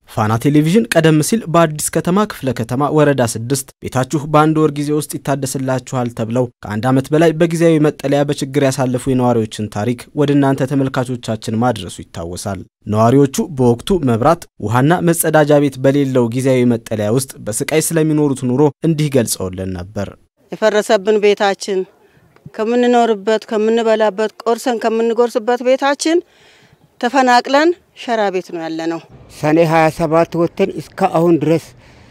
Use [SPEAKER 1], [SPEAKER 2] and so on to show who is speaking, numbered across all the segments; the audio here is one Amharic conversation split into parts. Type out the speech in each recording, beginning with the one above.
[SPEAKER 1] ፋና ቴሌቪዥን ቀደም ሲል በአዲስ ከተማ ክፍለ ከተማ ወረዳ 6 ቤታችሁ በአንድ ወር ጊዜ ውስጥ ይታደስላችኋል ተብለው ከአንድ ዓመት በላይ በጊዜያዊ መጠለያ በችግር ያሳለፉ የነዋሪዎችን ታሪክ ወደ እናንተ ተመልካቾቻችን ማድረሱ ይታወሳል። ነዋሪዎቹ በወቅቱ መብራት፣ ውሃና መጸዳጃ ቤት በሌለው ጊዜያዊ መጠለያ ውስጥ በስቃይ ስለሚኖሩት ኑሮ እንዲህ ገልጸውልን ነበር።
[SPEAKER 2] የፈረሰብን ቤታችን ከምንኖርበት ከምንበላበት ቆርሰን ከምንጎርስበት ቤታችን ተፈናቅለን ሸራ ቤት ነው ያለነው።
[SPEAKER 3] ሰኔ 27 ወተን እስከ አሁን ድረስ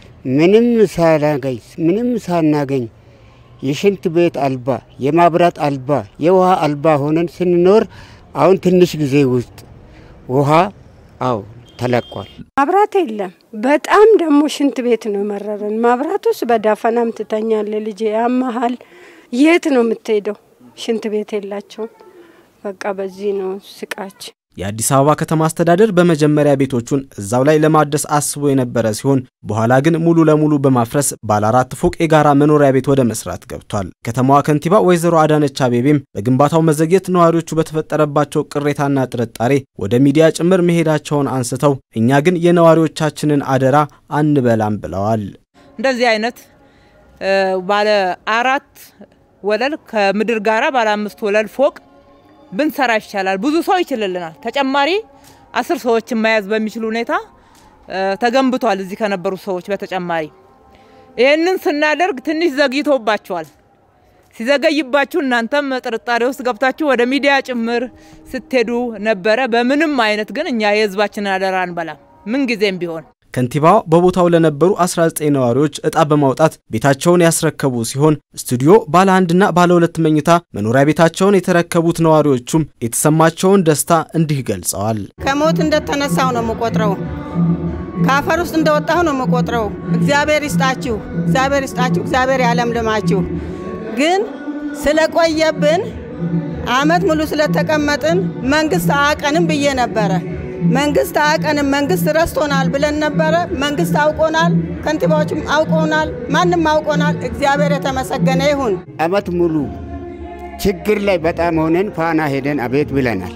[SPEAKER 3] ምንም ሳናገኝ የሽንት ቤት አልባ የማብራት አልባ የውሃ አልባ ሆነን ስንኖር አሁን ትንሽ ጊዜ ውስጥ ውሃ ተለቋል።
[SPEAKER 4] ማብራት የለም። በጣም ደሞ ሽንት ቤት ነው መረረን። ማብራቱስ በዳፈናም ትተኛለ ልጅ ያማሃል የት ነው የምትሄደው? ሽንት ቤት የላቸው። በቃ በዚህ ነው ስቃች።
[SPEAKER 1] የአዲስ አበባ ከተማ አስተዳደር በመጀመሪያ ቤቶቹን እዛው ላይ ለማደስ አስቦ የነበረ ሲሆን በኋላ ግን ሙሉ ለሙሉ በማፍረስ ባለ 4 ፎቅ የጋራ መኖሪያ ቤት ወደ መስራት ገብቷል። ከተማዋ ከንቲባ ወይዘሮ አዳነች አቤቤም በግንባታው መዘግየት ነዋሪዎቹ በተፈጠረባቸው ቅሬታና ጥርጣሬ ወደ ሚዲያ ጭምር መሄዳቸውን አንስተው እኛ ግን የነዋሪዎቻችንን አደራ አንበላም ብለዋል።
[SPEAKER 5] እንደዚህ አይነት ባለ 4 ወለል ከምድር ጋራ ባለ 5 ወለል ፎቅ ብንሰራ ይችላል። ብዙ ሰው ይችላልናል። ተጨማሪ 10 ሰዎችን መያዝ በሚችል ሁኔታ ተገንብቷል። እዚህ ከነበሩ ሰዎች በተጨማሪ ይሄንን ስናደርግ ትንሽ ዘግይቶባቸዋል። ሲዘገይባችሁ እናንተም ጥርጣሬ ውስጥ ገብታችሁ ወደ ሚዲያ ጭምር ስትሄዱ ነበር። በምንም አይነት ግን እኛ የህዝባችንን አደራ አንበላም ምን ጊዜም ቢሆን።
[SPEAKER 1] ከንቲባው በቦታው ለነበሩ 19 ነዋሪዎች እጣ በማውጣት ቤታቸውን ያስረከቡ ሲሆን ስቱዲዮ ባለ 1 እና ባለ 2 መኝታ መኖሪያ ቤታቸውን የተረከቡት ነዋሪዎቹም የተሰማቸውን ደስታ እንዲህ ገልጸዋል።
[SPEAKER 2] ከሞት እንደተነሳው ነው መቆጥረው፣ ካፈር ውስጥ እንደወጣው ነው መቆጥረው። እግዚአብሔር ይስጣችሁ፣ እግዚአብሔር ያለምልማችሁ። ግን ስለቆየብን አመት ሙሉ ስለተቀመጥን መንግስት አቀንም ብዬ ነበር። መንግስት አቀንም መንግስት ረስቶናል ብለን ነበር። መንግስት አውቆናል፣ ከንቲባዎችም አውቆናል፣ ማንንም አውቆናል። እግዚአብሔር የተመሰገነ ይሁን።
[SPEAKER 3] አመት ሙሉ ችግር ላይ በጣም ሆነን ፋና ሄደን አቤት ብለናል።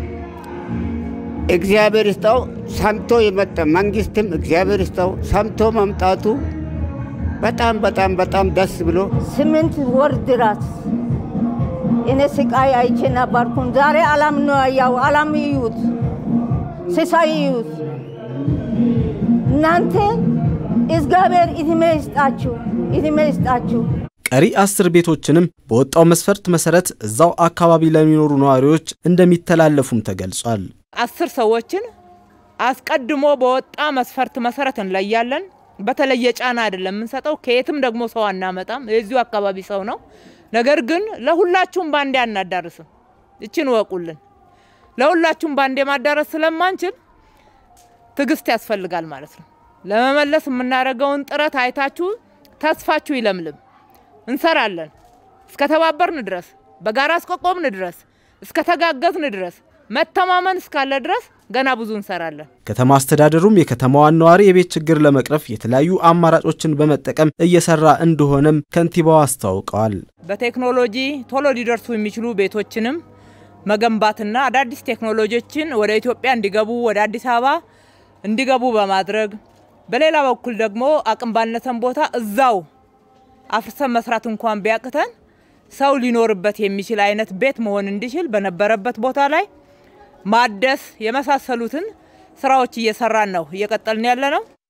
[SPEAKER 3] እግዚአብሔር ይስጣው ሰምቶ የመጣ መንግስትም እግዚአብሔር ይስጣው ሰምቶ መምጣቱ በጣም ደስ ብሎ
[SPEAKER 6] 8 ወር ድረስ እኔ ስቃይ አይቼ ነበርኩ። ዛሬ አላም ነው ያው አላም ይዩት ሲሳዩት እናንተ እግዚአብሔር እድሜ ይስጣችሁ።
[SPEAKER 1] ቀሪ 10 ቤቶችንም በወጣው መስፈርት መሰረት እዛው አካባቢ ለሚኖሩ ነዋሪዎች እንደሚተላለፉም ተገልጿል።
[SPEAKER 5] 10 ሰዎችን አስቀድሞ በወጣ መስፈርት መሰረት እንለያለን። በተለየ ጫና አይደለም እንሰጠው። ከየትም ደግሞ ሰው አናመጣም። የዚሁ አካባቢ ሰው ነው። ነገር ግን ለሁላችሁም ባንዴ አናዳርስም። እቺን ወቁልን። ለሁላችሁም ባንዴ ማዳረስ ስለማንችል ትግስት ያስፈልጋል ማለት ነው። ለመመለስ የምናደርገውን ጥረት አይታችሁ ተስፋችሁ ይለምልም። እንሰራለን እስከ ተባበርን ድረስ፣ በጋራ እስከቆምን ድረስ፣ እስከ ተጋገዝን ድረስ፣ መተማመን እስካለ ድረስ ገና ብዙ እንሰራለን። ከተማ
[SPEAKER 1] አስተዳደሩም የከተማዋን ነዋሪ የቤት ችግር ለመቅረፍ የተለያዩ አማራጮችን በመጠቀም እየሰራ እንደሆነም ከንቲባው አስተዋውቀዋል።
[SPEAKER 5] በቴክኖሎጂ ቶሎ ሊደርሱ የሚችሉ ቤቶችንም መገንባትና አዳዲስ ቴክኖሎጂዎችን ወደ ኢትዮጵያ እንዲገቡ ወደ አዲስ አበባ እንዲገቡ በማድረግ በሌላ በኩል ደግሞ አቅም ባነሰን ቦታ እዛው አፍርሰን መስራት እንኳን ቢያቅተን ሰው ሊኖርበት የሚችል አይነት ቤት መሆን እንዲችል በነበረበት ቦታ ላይ ማደስ የመሳሰሉትን ስራዎች እየሰራን ነው እየቀጠልን ያለነው።